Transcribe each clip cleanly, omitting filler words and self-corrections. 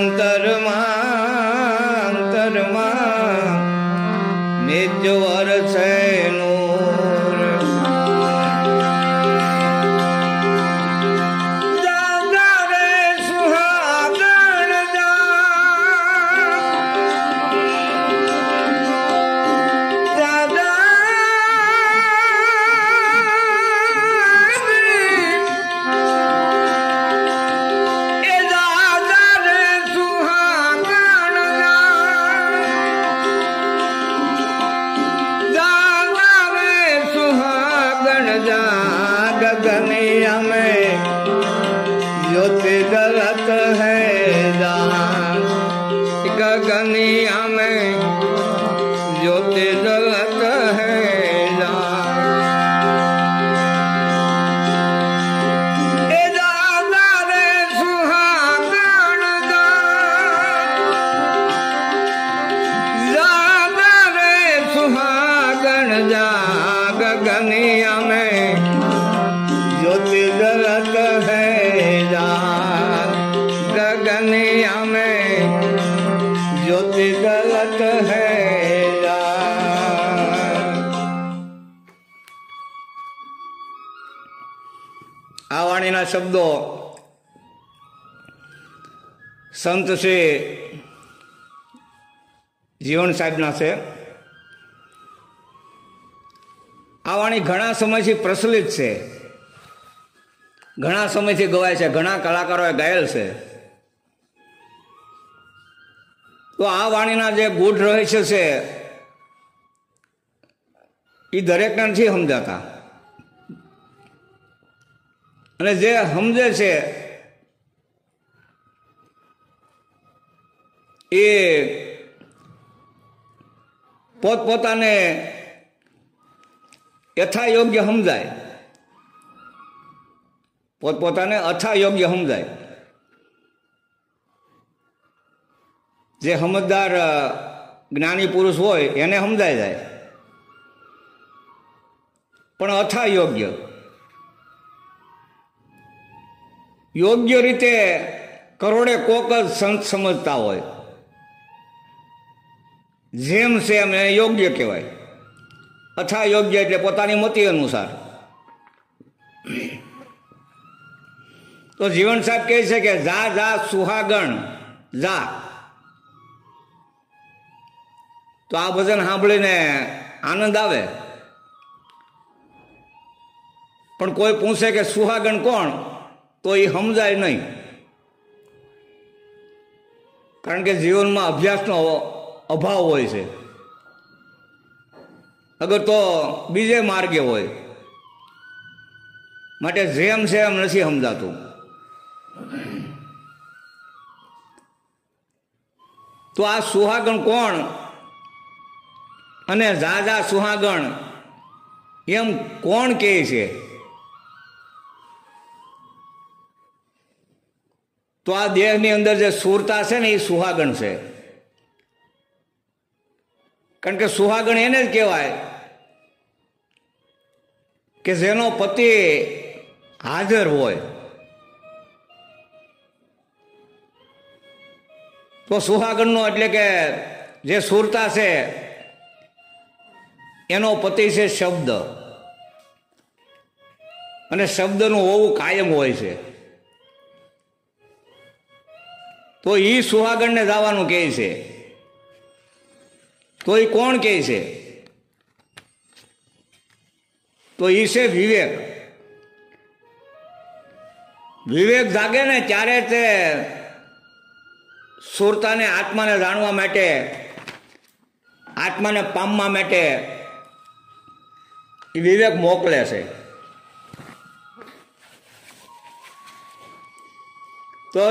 અંતરમાં નિજ વરસે નૂર દાદા રે સુહાગણ गगनिया में ज्योति जलत है जहाँ गगनिया में ज्योति जलत है गगनिया में ज्योति जलत है जहाँ गगनिया में ज्योति जलत है आ वाणीना शब्दों संत श्री जीवन साहेबना से आ वाणी घना समय थी प्रचलित है, घना समय थी गवाय है, घना कलाकारों गायल है। तो आ वाणीना जे गुण रहस्य से ई दरेक ने नहीं समझाता अने जे समझे छे ए पोतपोताने यथा योग्य समझाय, पोतपोताने अथा योग्य समझाय। जे समझदार ज्ञानी पुरुष होय एने समझाय जाय, पण अथा योग्य योग्य रीते करोड़े कोक संत समझता होय, जेम सेम एने योग्य कहेवाय। अथा योग्य एटले पोतानी मति अनुसार। तो जीवन साहब कहे छे कि जा जा सुहागण जा। तो आ भजन सांभळीने आनंद आवे, पण कोई पूछे कि सुहागण कोण तो ये समझाय नहीं, कारण के जीवन में अभ्यासनो अभाव होय छे। अगर तो बीजे मार्गे होय माटे जेम सेम नहीं समझातु। तो आ सुहागण कोण अने जाजा सुहागण एम कोण कहे छे? तो आ देहनी अंदर जे सूरता छे ने ए सुहागण छे, कारण के सुहागण एने ज कहेवाय कि जेनो पति हाजर होय। तो सुहागणनो एटले के जे सूरता छे एनो पति छे शब्द, अने शब्दनुं होवुं कायम होय छे। तो ई सुहागणने जावानुं कहे छे। तो ये कौन कहे छे? तो ई से विवेक। विवेक जागे ने त्यारे ते सुरता ने आत्मा ने जाणवा माटे, आत्मा ने पामवा माटे विवेक मोकले छे। तो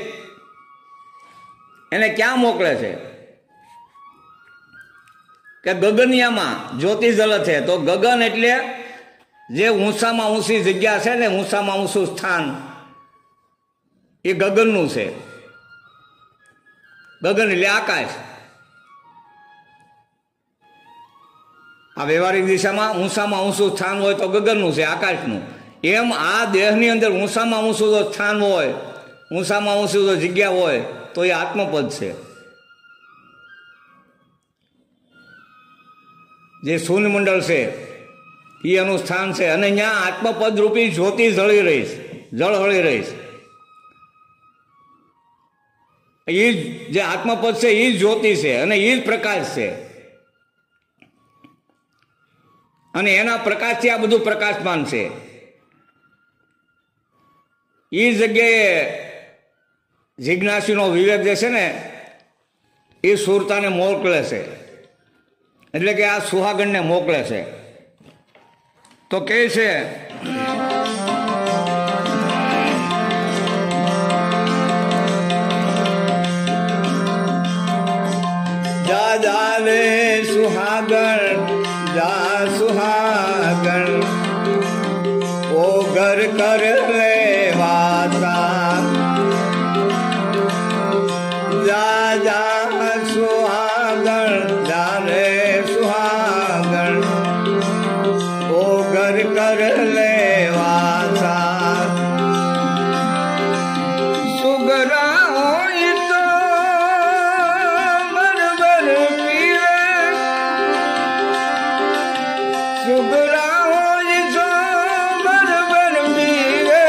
एने क्या मोकले छे कि गगनिया में ज्योति जलत है। तो गगन एटले जे ऊंचा में ऊंची जग्या है ने ऊंचा में ऊंचू स्थान ये गगननु छे। गगन एटले आकाश। आ व्यवहारिक दिशा में ऊंचा में ऊंचू स्थान होय तो गगननु छे, आकाशनु। एम आ देहनी अंदर ऊंचा में ऊंचू जो स्थान होय, ऊंचा में ऊंचू जो जग्या होय तो ये आत्मपद છે। જે શૂન્ય મંડળ છે એ એનું સ્થાન છે અને ત્યાં આત્મપદ રૂપી જ્યોતિ જળી રહીશ, જળહળી રહીશ। એ જે આત્મપદ છે એ જ જ્યોતિ છે અને એ જ પ્રકાશ છે અને એના પ્રકાશથી આ બધું પ્રકાશમાન છે। એ જગ્યાએ જિજ્ઞાસીનો વિવેક જે છે ને એ સુરતાને મોકલે છે, એટલે કે આ સુહાગણને મોકલે છે। તો કહે છે જા જા રે સુહાગણ, જા સુહાગણ, ઓ ઘર કર લે વાતા। જા જા સુહાગણ, જા રે સુહાગણ, ઓ ઘર કર લે વાતા। સુગરા હોય તો બરબર પીવે, સુગરા હોય તો બરબર પીવે,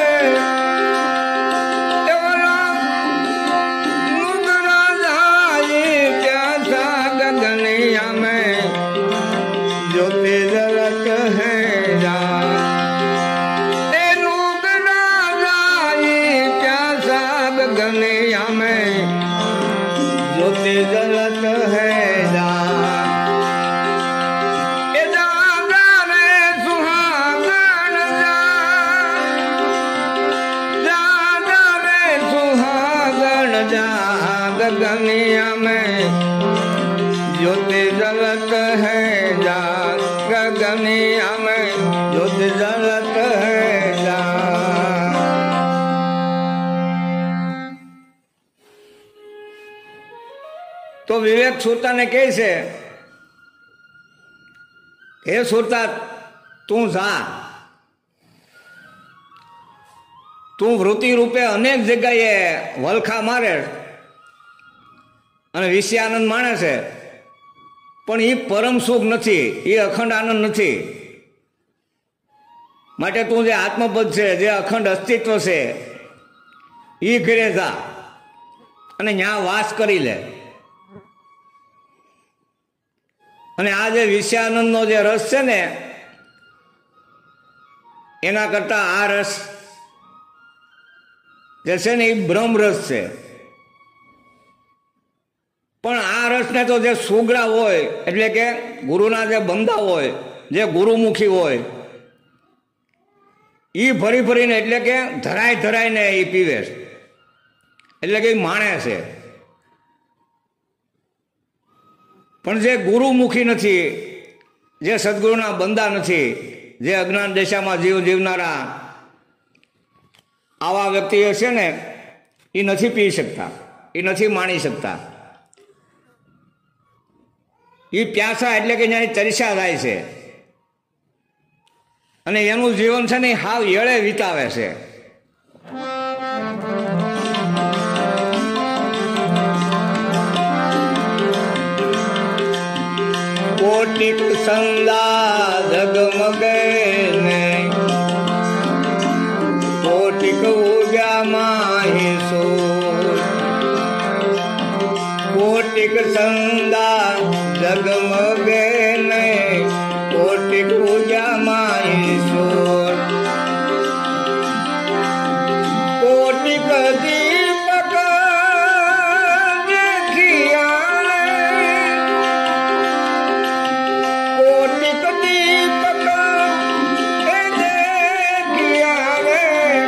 એવલા મુગરા જાય પ્યાસા ગગનિયા મેં જ્યોતિ જલત હૈ જા। એ મુગરા જાય પ્યાસા ગગનિયા મેં જ્યોતિ જલત હૈ જા। એ જાગા રે સુહાગણ જા, જાગા રે સુહાગણ જા, ગગનિયા મેં ज्योति जलत है जा, गगनिया में ज्योति जलत है जा। तो विवेक सुरता ने कही से, हे सुरता तू जा, तू वृत्ति रूपे अनेक जगह वलखा मारे અને વિષય આનંદ માણે છે, પણ એ પરમ સુખ નથી, એ અખંડ આનંદ નથી। માટે તું જે આત્મપદ છે, જે અખંડ અસ્તિત્વ છે, એ ઘરે જા અને ત્યાં વાસ કરી લે। અને આ જે વિષયાનંદનો જે રસ છે ને, એના કરતા આ રસ જે છે ને એ બ્રહ્મ રસ છે। પણ આ રસને તો જે સુગરા હોય, એટલે કે ગુરુના જે બંદા હોય, જે ગુરુમુખી હોય, એ ફરી ફરીને એટલે કે ધરાય ધરાઈને એ પીવે છે, એટલે કે એ માણે છે। પણ જે ગુરુમુખી નથી, જે સદગુરુના બંદા નથી, જે અજ્ઞાન દશામાં જીવ જીવનારા આવા વ્યક્તિઓ છે ને, એ નથી પી શકતા, એ નથી માણી શકતા। એ પ્યાસા એટલે કે ત્યાં તરસ્યા થાય છે અને એનું જીવન છે ને હાવ એળે વિતાવે છે। કોટિક સંદા જગમગે ને, કોટિક ઉગ્યા માહી સોર, કોટિક સંદા જગમગે ને, કોટિક ઉગ્યા માહી સોર, કોટિક દીપક દેખિયા, કોટિક દીપક દેખિયા રે,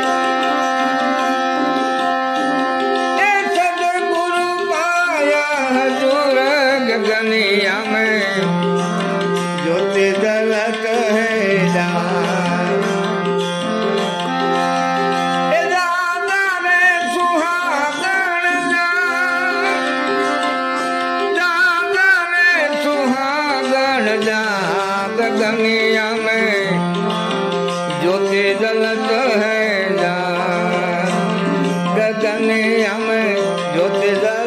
એ સદગુરુ પાયા હજુર ગગનિયા में ज्योति जलत है जा।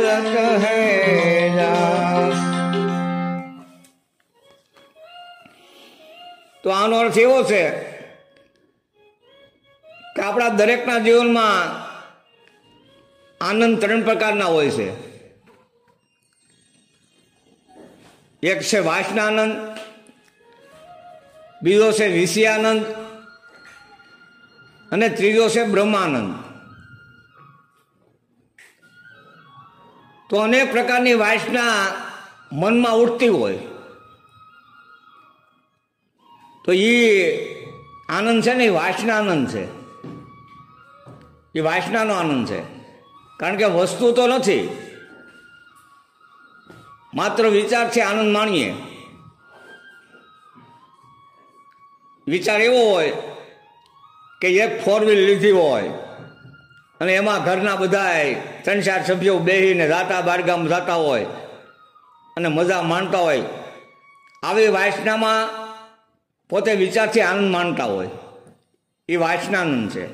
કહેલા. તો આનો અર્થ એવો છે કે આપણા દરેકના જીવનમાં આનંદ 3 પ્રકારના હોય છે. એક છે વાસનાનંદ, બીજો છે વિષયાનંદ અને ત્રીજો છે બ્રહ્માનંદ. તો અનેક પ્રકારની વાસના મનમાં ઉઠતી હોય તો એ આનંદ છે ને એ વાસનાનંદ છે, એ વાસનાનો આનંદ છે. કારણ કે વસ્તુ તો નથી, માત્ર વિચારથી આનંદ માણીએ. વિચાર એવો હોય કે એક 4 વ્હીલ લીધી હોય અને એમાં ઘરના બધાય 3-4 સભ્યો બેસીને જાતા બારગામ જતા હોય અને મજા માણતા હોય. આવી વાસનામાં પોતે વિચારથી આનંદ માણતા હોય, એ વાસનાનંદ છે.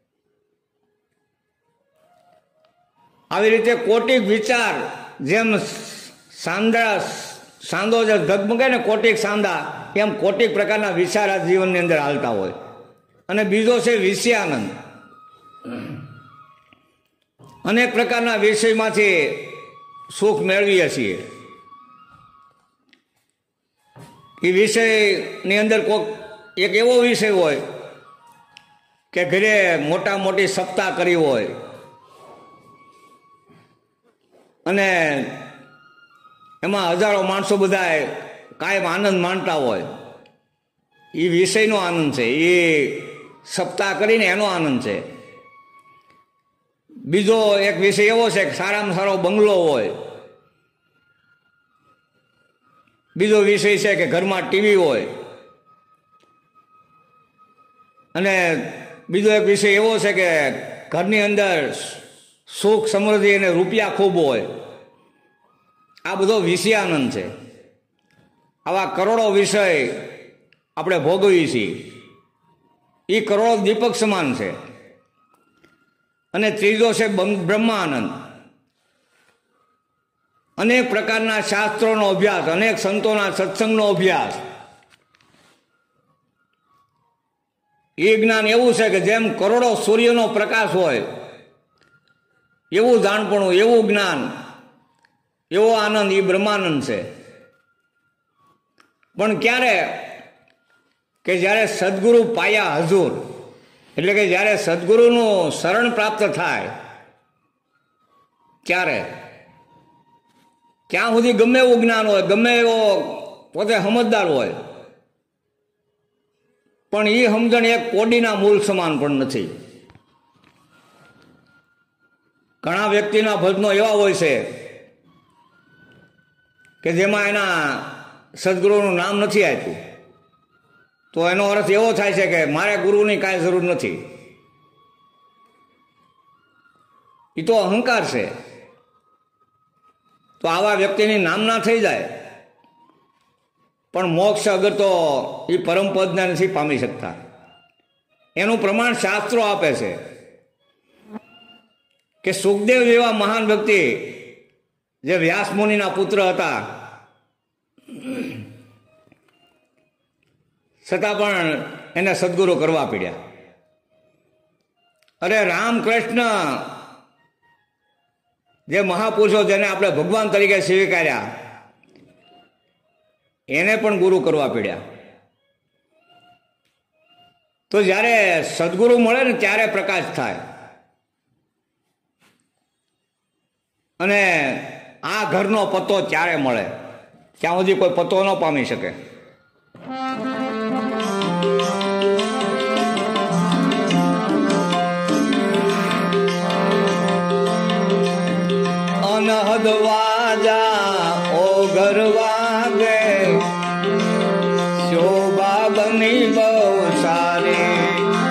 આવી રીતે કોટિક વિચાર, જેમ સાંદો જે ધગમગે ને કોટિક સાંદા, એમ કોટિક પ્રકારના વિચાર આ જીવનની અંદર હાલતા હોય. અને બીજો છે વિષયાનંદ. અનેક પ્રકારના વિષયમાંથી સુખ મેળવીએ છીએ. એ વિષયની અંદર કોઈક એક એવો વિષય હોય કે ઘરે મોટી સપ્તાહ કરી હોય અને એમાં હજારો માણસો બધા કાયમ આનંદ માણતા હોય. એ વિષયનો આનંદ છે, એ સપ્તાહ કરીને એનો આનંદ છે. બીજો એક વિષય એવો છે કે સારામાં સારો બંગલો હોય. બીજો વિષય છે કે ઘરમાં ટીવી હોય. અને બીજો એક વિષય એવો છે કે ઘરની અંદર સુખ સમૃદ્ધિ અને રૂપિયા ખૂબ હોય. આ બધો વિષયાનંદ છે. આવા કરોડો વિષય આપણે ભોગવીએ છીએ. એ કરોડો દીપક સમાન છે. અને ત્રીજો છે બ્રહ્માનંદ. અનેક પ્રકારના શાસ્ત્રોનો અભ્યાસ, અનેક સંતોના સત્સંગનો અભ્યાસ. એ જ્ઞાન એવું છે કે જેમ કરોડો સૂર્યનો પ્રકાશ હોય એવું જાણપણું, એવું જ્ઞાન, એવો આનંદ, એ બ્રહ્માનંદ છે. પણ ક્યારે કે જ્યારે સદગુરુ પાયા હજુર, એટલે કે જ્યારે સદગુરુનું શરણ પ્રાપ્ત થાય ત્યારે, ક્યાં સુધી ગમે એવું જ્ઞાન હોય, ગમે એવો પોતે સમજદાર હોય, પણ એ સમજણ એક કોડીના મૂળ સમાન પણ નથી. ઘણા વ્યક્તિના ભજનો એવા હોય છે કે જેમાં એના સદગુરુનું નામ નથી આપ્યું, તો એનો અર્થ એવો થાય છે કે મારે ગુરુની કાંઈ જરૂર નથી. એ તો અહંકાર છે. તો આવા વ્યક્તિની નામના થઈ જાય, પણ મોક્ષ અગર તો એ પરમપદને નથી પામી શકતા. એનું પ્રમાણ શાસ્ત્રો આપે છે કે સુખદેવ જેવા મહાન વ્યક્તિ, જે વ્યાસ મુનિના પુત્ર હતા, છતાં પણ એને સદગુરુ કરવા પડ્યા. અરે રામકૃષ્ણ જે મહાપુરુષો, જેને આપણે ભગવાન તરીકે સ્વીકાર્યા, એને પણ ગુરુ કરવા પડ્યા. તો જ્યારે સદગુરુ મળે ને ત્યારે પ્રકાશ થાય. અને આ ઘરનો પત્તો ત્યારે મળે, ત્યાં સુધી કોઈ પત્તો ન પામી શકે. અનહદ વાજા ઓ ઘર વાગે, શોભા બની બહુ સારી.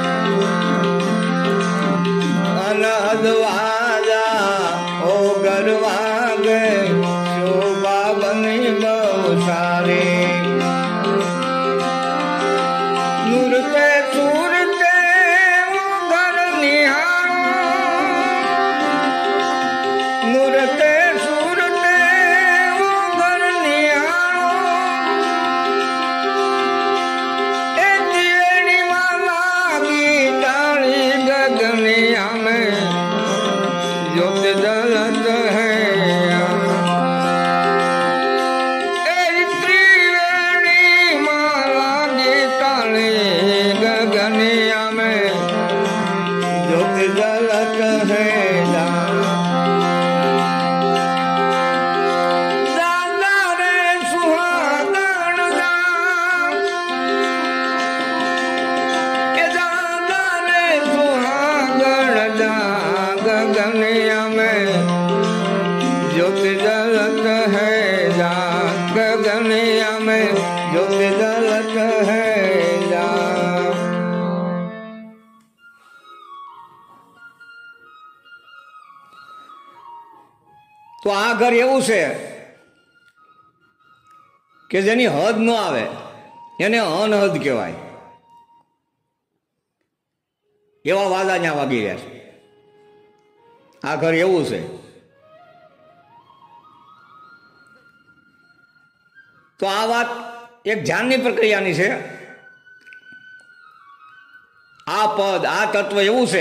અનહદ વાજા ઓ ઘર વાગે, શોભા બની બહુ સારી. નૂરતે સુરતે ઘર નિહાળો, નૂરતે ज्योति जलत है जहाँ, गगनिया में ज्योति जलत है जहाँ। तो आ घर એવું છે કે જેની હદ ન આવે એને અનહદ કહેવાય, એવા વાદા ત્યાં વાગી રહ્યા છે। આ ઘર એવું છે। તો આ વાત એક ધ્યાનની પ્રક્રિયાની છે। આ પદ, આ તત્વ એવું છે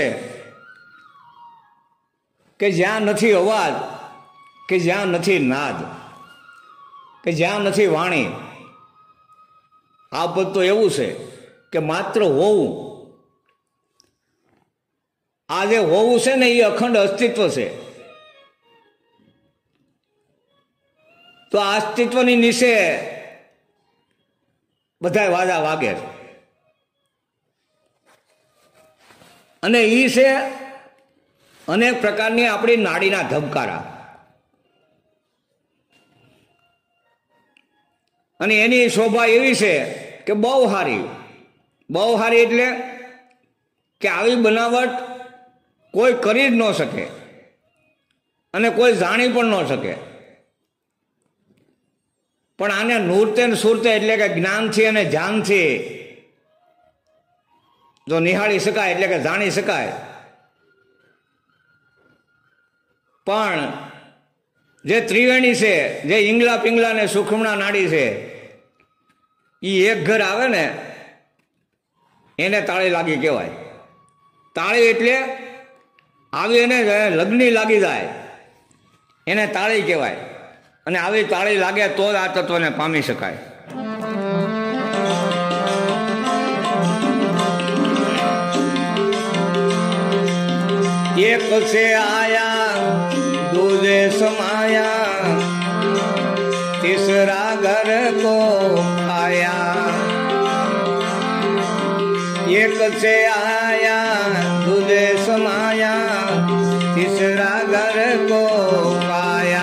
કે જ્યાં નથી અવાજ, કે જ્યાં નથી નાદ, કે જ્યાં નથી વાણી। આ પદ તો એવું છે કે માત્ર હોવું। આ જે હોવું છે ને એ અખંડ અસ્તિત્વ છે। તો આ અસ્તિત્વની નીચે બધા વાદા વાગે છે, અને એ છે અનેક પ્રકારની આપણી નાડીના ધબકારા। અને એની શોભા એવી છે કે બહુ સારી, બહુ સારી એટલે કે આવી બનાવટ કોઈ કરી જ ન શકે અને કોઈ જાણી પણ ન શકે। પણ આને નૂરતે ને સુરતે એટલે કે જ્ઞાનથી અને ધ્યાનથી જો નિહાળી શકાય એટલે કે જાણી શકાય। પણ જે ત્રિવેણી છે, જે ઈંગલા પિંગલા ને સુખમણા નાડી છે, એ એક ઘર આવે ને એને તાળી લાગી કહેવાય। તાળી એટલે આવી એને લગ્ની લાગી જાય એને તાળી કહેવાય। અને આવી તાળી લાગે તો જ આ તત્વને પામી શકાય। एक से आया दूजे समाया, तीसरा घर को आया। एक से आया दूजे समाया, तीसरा घर को आया।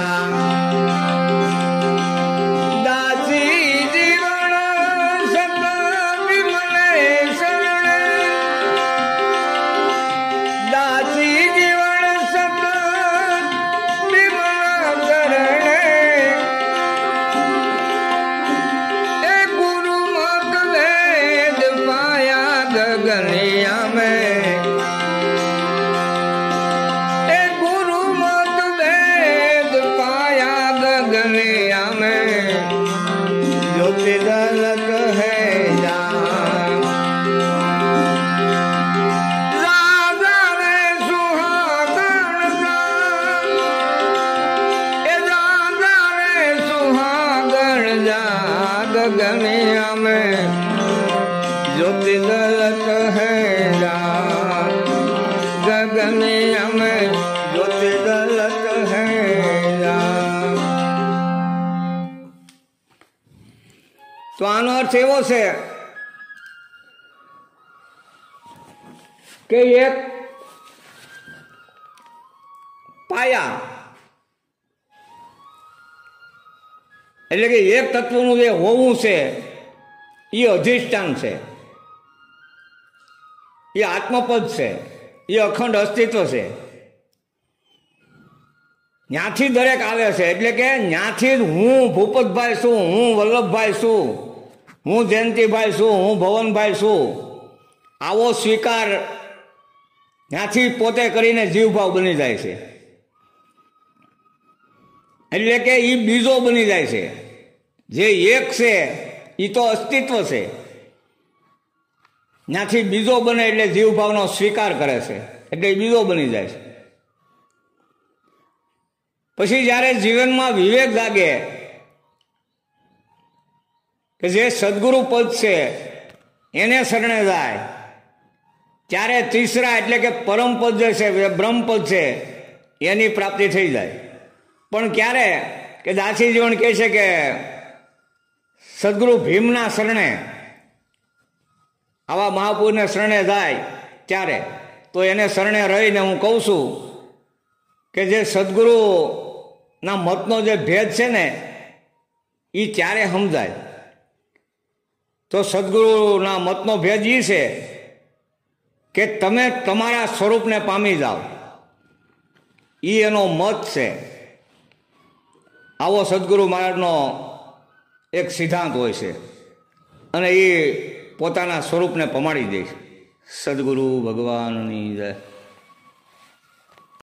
दासी जीवन सत विमल शरण, दासी जीवन सत विमल शरण। ए गुरु मत वेद पाया गगनिया में, गगनिया में ज्योति जलत है जहाँ। राजा रे सुहागन जान, ए राजा रे सुहागन जान, गगनिया में ज्योति जलत है जहाँ। गगनिया में ज्योति जलत है जहाँ। તો આનો અર્થ એવો છે કે એક પાયા એટલે કે એક તત્વનું જે હોવું છે એ અધિષ્ઠાન છે, એ આત્મપદ છે, એ અખંડ અસ્તિત્વ છે। ત્યાંથી દરેક આવે છે એટલે કે ત્યાંથી જ હું ભૂપતભાઈ છું, હું વલ્લભભાઈ છું, હું જયંતિભાઈ છું, હું ભવનભાઈ છું, આવો સ્વીકાર ત્યાંથી પોતે કરીને જીવભાવ બની જાય છે। એટલે કે એ બીજો બની જાય છે। જે એક છે એ તો અસ્તિત્વ છે, ત્યાંથી બીજો બને એટલે જીવભાવનો સ્વીકાર કરે છે, એટલે એ બીજો બની જાય છે। પછી જ્યારે જીવનમાં વિવેક જાગે કે જે સદગુરુ પદ છે એને શરણે જાય, ત્યારે ત્રીસરા એટલે કે પરમપદ જે છે, બ્રહ્મપદ છે, એની પ્રાપ્તિ થઈ જાય। પણ ક્યારે કે દાસી જીવન કહે છે કે સદગુરુ ભીમના શરણે, આવા મહાપુરુષને શરણે જાય ત્યારે, તો એને શરણે રહીને હું કહું છું કે જે સદગુરુ ના મતનો જે ભેદ છે ને એ ત્યારે સમજાય. તો સદગુરુના મતનો ભેદ એ છે કે તમે તમારા સ્વરૂપને પામી જાઓ, એ એનો મત છે. આવો સદગુરુ મહારાજનો એક સિદ્ધાંત હોય છે અને એ પોતાના સ્વરૂપને પમાડી દે છે. સદગુરુ ભગવાનની જય.